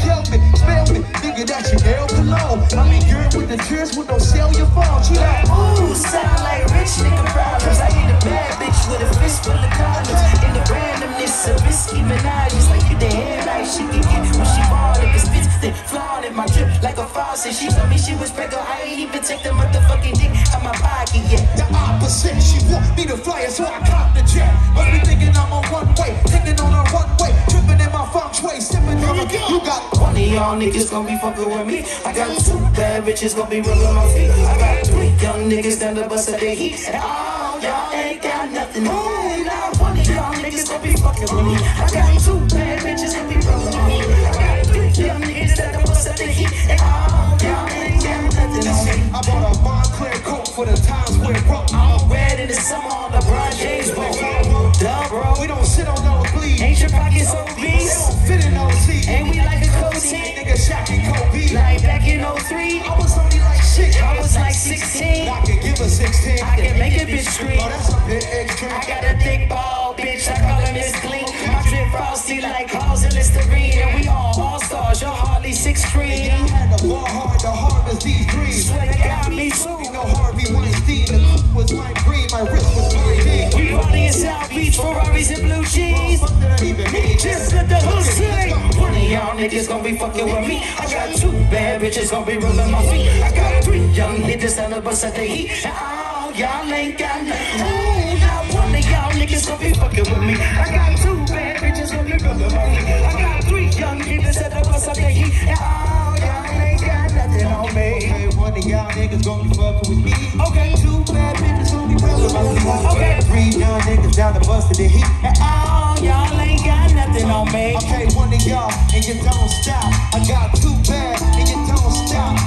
tell me, spell me, nigga, that's your nail below. I mean, girl with the tears with no sell your phone. She like, ooh, sound like rich nigga problems. I need a bad bitch with a fist full of condoms. In the randomness of risky menages, like you the headlight she can get when she ball niggas spits, then flaunted my drip like a faucet. She told me she was pregnant, I ain't even take the motherfucking dick out my pocket yet. The opposite, she want me to fly her, so I cop the jet. Must be thinking I'm on one way, thinking on a runway, tripping in my funk way, sipping on a. You got one of y'all niggas gon' be fucking with me. I got 2 bad bitches gon' be rubbing my feet. I got 3 young niggas down the bus of their heat, and all y'all ain't got nothing. Ooh, now one of y'all niggas gon' be fucking with me. I got 2 bad bitches gon' be rubbing my feet. I got 3 young niggas down the bus of their heat, and all y'all ain't got nothing on me. I bought a Montclair coat for the times where broke. I'm red in the summer on the Brown James boat. Duh, bro, We don't sit on those bleeds. ain't your pockets They obese? don't fit in those seats. And we like a coating. Nigga Shaq and Kobe. Like back in 03, I was only like 6. I was like 16. I can give her 16. I can make a bitch scream. Oh, that's a bit extreme. I got a thick ball, bitch, I call her Miss Clean. My drip frosty like Halls and Listerine. And we all stars, you're hardly 6 I cream. had to ball hard to harvest these dreams. Swear to God, me too. You know Harvey Weinstein. The coupe was my green, my wrist was my big. We party in South Beach, Ferraris and blue cheese. What did that even mean? Just let the hood sing. One of y'all niggas gon' be fucking with me. I got 2 bad bitches gon' be rubbing my feet. I got 3 young niggas on the bus at the heat. And all y'all ain't got nothing. Ooh, now one of y'all niggas gon' be fucking with me. I got 2 bad bitches gon' be rubbing my feet. I got 3 young niggas at the bus at the heat. And all y'all ain't got nothing on me. Okay, one of y'all niggas gon' be fucking with me. Okay. 2 bad bitches gon' be rubbing my feet. Okay. 3 young niggas down the bus to the heat. And all y'all ain't got nothing on me. Okay, one of y'all and you don't stop. I got 2 bad and you don't stop.